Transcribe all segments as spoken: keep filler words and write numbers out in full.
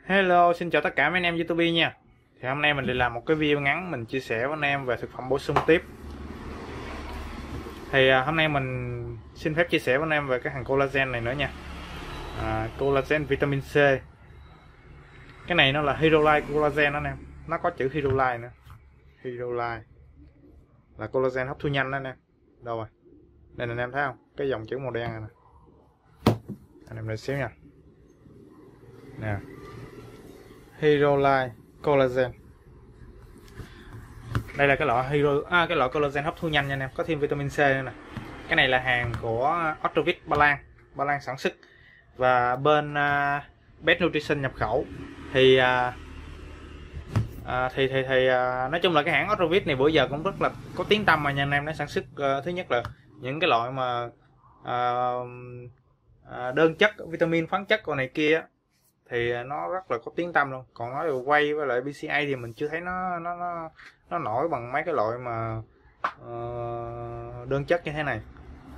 Hello, xin chào tất cả mấy anh em YouTube nha. Thì hôm nay mình lại làm một cái video ngắn mình chia sẻ với anh em về thực phẩm bổ sung tiếp. Thì à, hôm nay mình xin phép chia sẻ với anh em về cái hàng collagen này nữa nha. À, collagen vitamin C. Cái này nó là Hydrolyte collagen đó anh em. Nó có chữ Hydrolyte nữa. Hydrolyte là collagen hấp thu nhanh đó anh em. Đâu rồi? Đây anh em thấy không? Cái dòng chữ màu đen này nè. Anh em đợi xíu nha. Nè. Hydrolyte collagen. Đây là cái loại hydro à, cái loại collagen hấp thu nhanh nha anh em, có thêm vitamin C nữa nè. Cái này là hàng của Ostrovit Ba Lan, Ba Lan sản xuất và bên uh, Best Nutrition nhập khẩu. Thì uh, uh, thì thì thì uh, nói chung là cái hãng Ostrovit này bữa giờ cũng rất là có tiếng tăm mà nha anh em. Nó sản xuất uh, thứ nhất là những cái loại mà uh, uh, đơn chất vitamin khoáng chất còn này kia thì nó rất là có tiếng tăm luôn. Còn nói về quay với lại bê xê a thì mình chưa thấy nó nó nó nó nổi bằng mấy cái loại mà uh, đơn chất như thế này.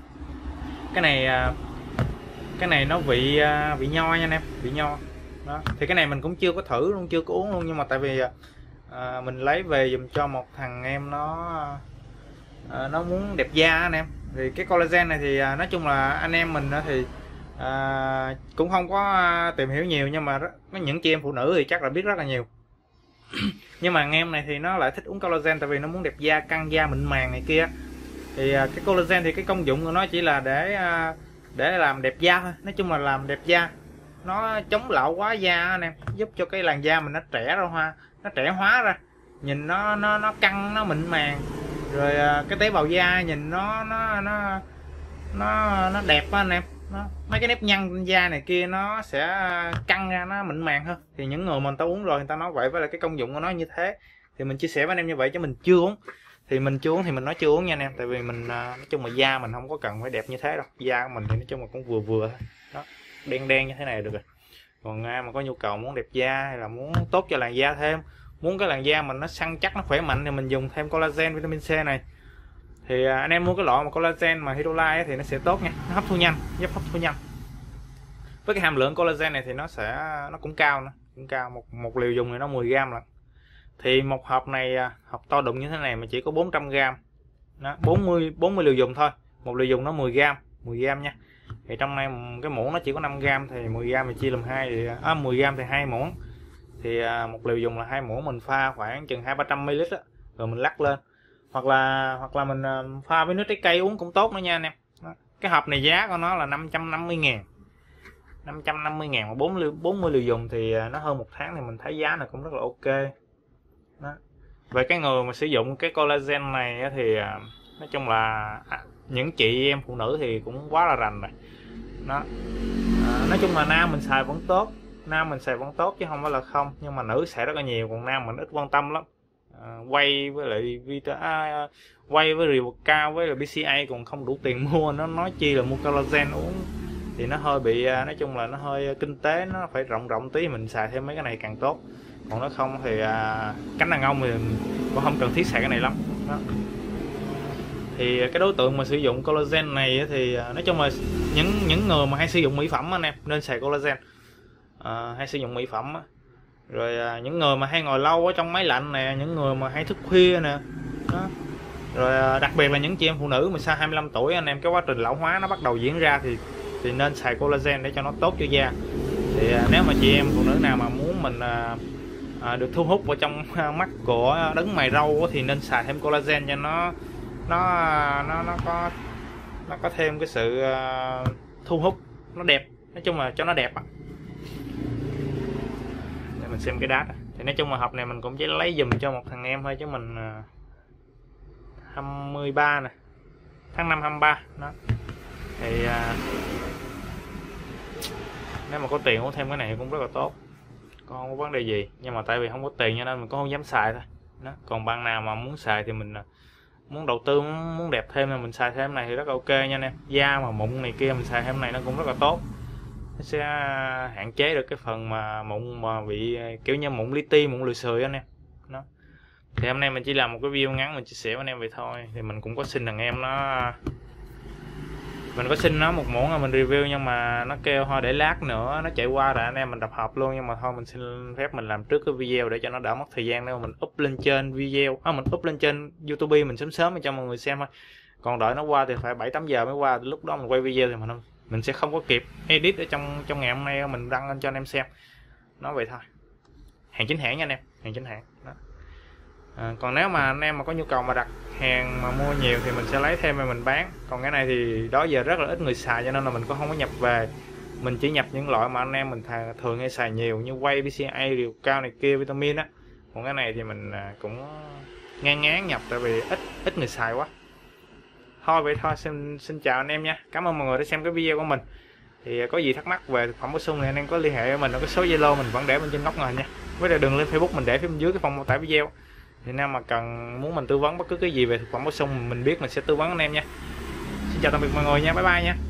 Cái này uh, cái này nó vị uh, vị nho nha anh em, vị nho đó. Thì cái này mình cũng chưa có thử luôn, chưa có uống luôn, nhưng mà tại vì uh, mình lấy về dùm cho một thằng em nó uh, nó muốn đẹp da anh em. Thì cái collagen này thì uh, nói chung là anh em mình thì À, cũng không có tìm hiểu nhiều, nhưng mà rất, những chị em phụ nữ thì chắc là biết rất là nhiều. Nhưng mà anh em này thì nó lại thích uống collagen tại vì nó muốn đẹp da, căng da, mịn màng này kia. Thì à, cái collagen thì cái công dụng của nó chỉ là để à, để làm đẹp da thôi. Nói chung là làm đẹp da, nó chống lão hóa da anh em, giúp cho cái làn da mình nó trẻ ra hoa, nó trẻ hóa ra, nhìn nó nó nó căng, nó mịn màng. Rồi à, cái tế bào da nhìn nó nó nó nó nó đẹp á anh em. Nó, mấy cái nếp nhăn trên da này kia nó sẽ căng ra, nó mịn màng hơn. Thì những người mà người ta uống rồi người ta nói vậy, với lại cái công dụng của nó như thế thì mình chia sẻ với anh em như vậy, chứ mình chưa uống. Thì mình chưa uống thì mình nói chưa uống nha anh em, tại vì mình nói chung là da mình không có cần phải đẹp như thế đâu. Da của mình thì nói chung là cũng vừa vừa thôi đó, đen đen như thế này được rồi. Còn ai mà có nhu cầu muốn đẹp da hay là muốn tốt cho làn da thêm, muốn cái làn da mình nó săn chắc, nó khỏe mạnh, thì mình dùng thêm collagen vitamin C này. Thì anh em mua cái loại mà collagen mà Hydrolyte thì nó sẽ tốt nha, nó hấp thu nhanh, giúp hấp thu nhanh. Với cái hàm lượng collagen này thì nó sẽ nó cũng cao nữa, cũng cao. Một một liều dùng thì nó mười gram lận. Thì một hộp này, hộp to đụng như thế này mà chỉ có bốn trăm gram. Đó, bốn mươi bốn mươi liều dùng thôi. Một liều dùng nó mười gram, mười gram nha. Thì trong này cái muỗng nó chỉ có năm gram, thì mười gram thì chia làm hai thì à, mười gram thì hai muỗng. Thì à, một liều dùng là hai muỗng, mình pha khoảng chừng hai ba trăm mi li lít á, rồi mình lắc lên. Hoặc là hoặc là mình pha với nước trái cây uống cũng tốt nữa nha anh em. Đó. Cái hộp này giá của nó là năm trăm năm mươi ngàn, năm trăm năm mươi ngàn mà bốn mươi liều dùng thì nó hơn một tháng, thì mình thấy giá này cũng rất là ok. Đó. Về cái người mà sử dụng cái collagen này thì nói chung là những chị em phụ nữ thì cũng quá là rành rồi. Đó. À, nói chung là nam mình xài vẫn tốt, nam mình xài vẫn tốt chứ không phải là không, nhưng mà nữ xài rất là nhiều, còn nam mình ít quan tâm lắm. À, quay với lại vita à, quay với review cao với là bê xê a còn không đủ tiền mua, nó nói chi là mua collagen uống thì nó hơi bị, nói chung là nó hơi kinh tế, nó phải rộng rộng tí, mình xài thêm mấy cái này càng tốt. Còn nó không thì à, cánh đàn ông thì cũng không cần thiết xài cái này lắm. Đó. Thì cái đối tượng mà sử dụng collagen này thì nói chung là những những người mà hay sử dụng mỹ phẩm anh em nên xài collagen. À, hay sử dụng mỹ phẩm á. Rồi à, những người mà hay ngồi lâu ở trong máy lạnh nè, những người mà hay thức khuya nè. Đó. Rồi à, đặc biệt là những chị em phụ nữ mà sau hai mươi lăm tuổi anh em, cái quá trình lão hóa nó bắt đầu diễn ra thì thì nên xài collagen để cho nó tốt cho da. Thì à, nếu mà chị em phụ nữ nào mà muốn mình à, à, được thu hút vào trong mắt của đấng mày râu thì nên xài thêm collagen cho nó nó nó nó có nó có thêm cái sự uh, thu hút, nó đẹp, nói chung là cho nó đẹp. Để mình xem cái đát. Thì nói chung là hộp này mình cũng chỉ lấy dùm cho một thằng em thôi, chứ mình uh, hai mươi ba nè, tháng năm hai mươi ba đó. Thì uh, nếu mà có tiền uống thêm cái này cũng rất là tốt, còn không có vấn đề gì. Nhưng mà tại vì không có tiền cho nên mình cũng không dám xài thôi đó. Còn bạn nào mà muốn xài thì mình muốn đầu tư, muốn đẹp thêm là mình xài thêm này thì rất là ok nha anh em. Da mà mụn này kia mình xài thêm này nó cũng rất là tốt, nó sẽ hạn chế được cái phần mà mụn mà bị kiểu như mụn li ti, mụn lười xười anh em. Đó. Thì hôm nay mình chỉ làm một cái video ngắn mình chia sẻ với anh em vậy thôi. Thì mình cũng có xin thằng em nó mình có xin nó một muỗng là mình review, nhưng mà nó kêu thôi để lát nữa nó chạy qua rồi anh em mình tập hợp luôn. Nhưng mà thôi mình xin phép mình làm trước cái video để cho nó đỡ mất thời gian, nếu mà mình up lên trên video à, mình up lên trên YouTube mình sớm sớm để cho mọi người xem thôi. Còn đợi nó qua thì phải bảy tám giờ mới qua, lúc đó mình quay video thì mình mình sẽ không có kịp edit ở trong trong ngày hôm nay mình đăng lên cho anh em xem. Nói vậy thôi. Hàng chính hãng nha anh em, hàng chính hãng đó. À, còn nếu mà anh em mà có nhu cầu mà đặt hàng mà mua nhiều thì mình sẽ lấy thêm và mình bán. Còn cái này thì đó giờ rất là ít người xài cho nên là mình cũng không có nhập về. Mình chỉ nhập những loại mà anh em mình thường hay xài nhiều như Way, bê xê a, liều cao này kia, vitamin á. Còn cái này thì mình cũng ngang ngán nhập tại vì ít ít người xài quá. Thôi vậy thôi, xin xin chào anh em nha. Cảm ơn mọi người đã xem cái video của mình. Thì có gì thắc mắc về thực phẩm bổ sung thì anh em có liên hệ với mình ở cái số Zalo mình vẫn để bên trên góc màn hình nha. Với lại đừng lên Facebook mình để phía bên dưới cái phần mô tả video. Thì nếu mà cần muốn mình tư vấn bất cứ cái gì về thực phẩm bổ sung mình biết mình sẽ tư vấn anh em nha. Xin chào tạm biệt mọi người nha, bye bye nha.